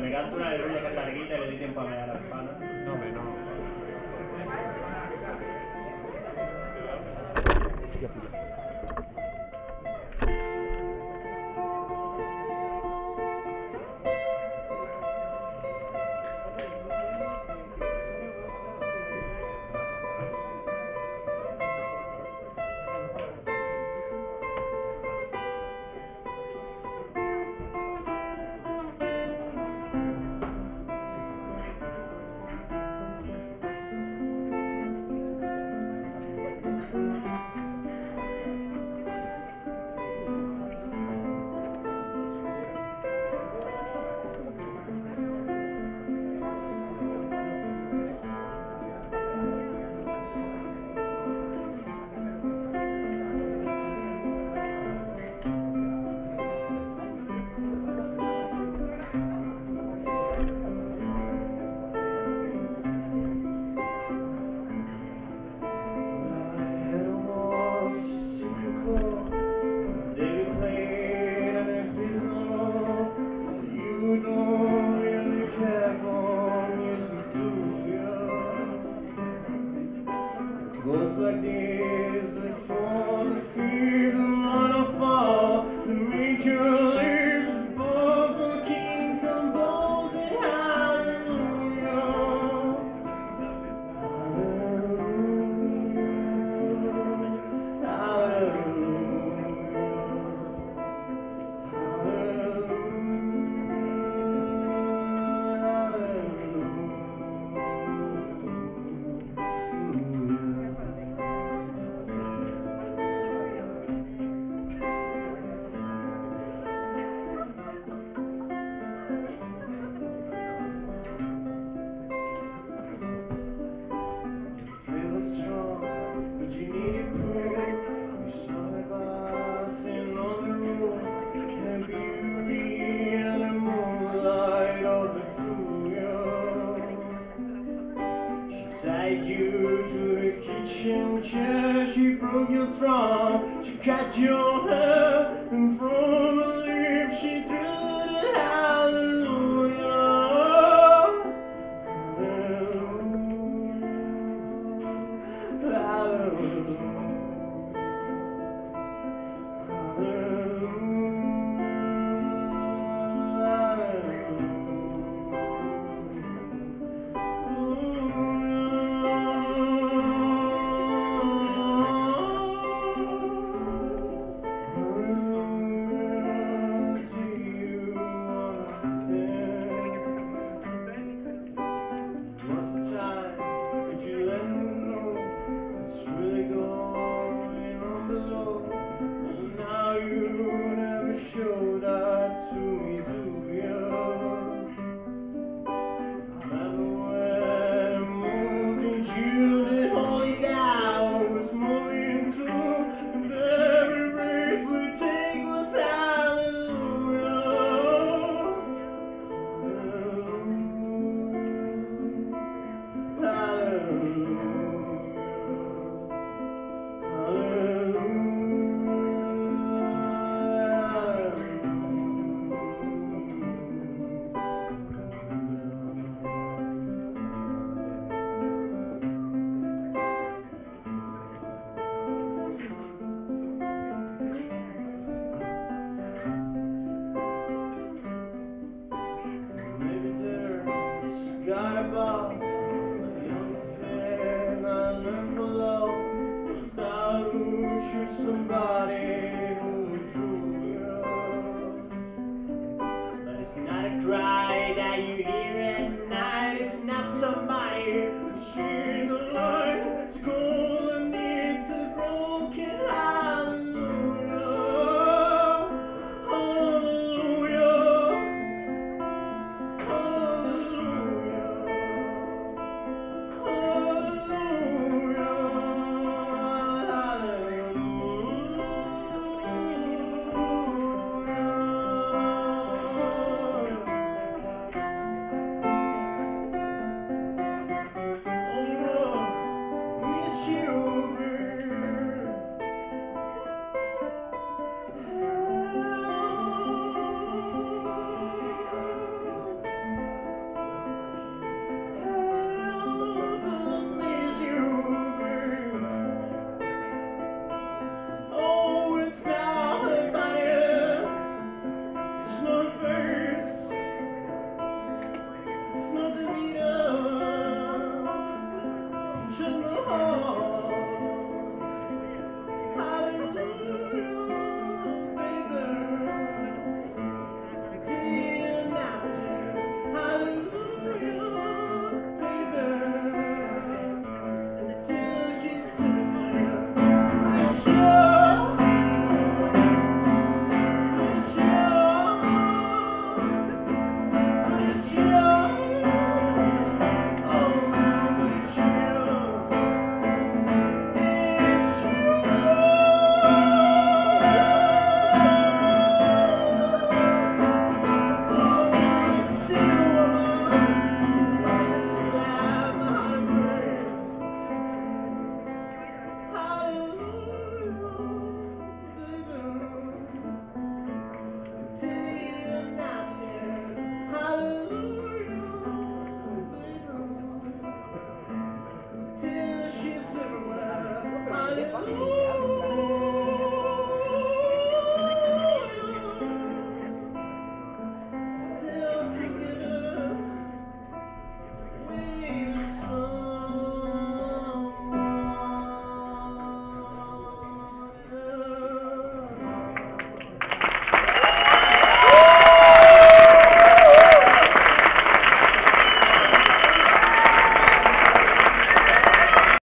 me canto una aleluya que es larguita y le doy tiempo a mear a la pana. No, hombre, no. Goes like this before the feet wanna fall to make your lips above the king composing hallelujah, hallelujah, strong, but you needed proof. You saw her passing on the road, and beauty and the moonlight overthrew you. She tied you to her kitchen chair, she broke your throne, she cut your hair, and from her lips she drew the hallelujah. Show that to me, do you? Remember when I moved into the holy down was moving too, and every breath we take was hallelujah, hallelujah, hallelujah. Got about the only thing I learned from love was how to shoot somebody who drew you. But it's not a cry that